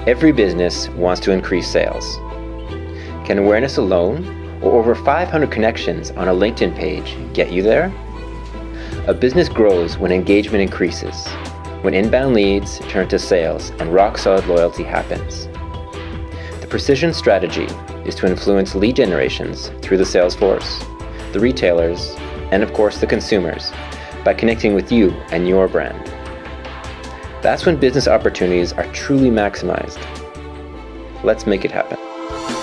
Every business wants to increase sales. Can awareness alone, or over 500 connections on a LinkedIn page, get you there? A business grows when engagement increases, when inbound leads turn to sales and rock-solid loyalty happens. The Precision strategy is to influence lead generations through the sales force, the retailers, and of course the consumers, by connecting with you and your brand. That's when business opportunities are truly maximized. Let's make it happen.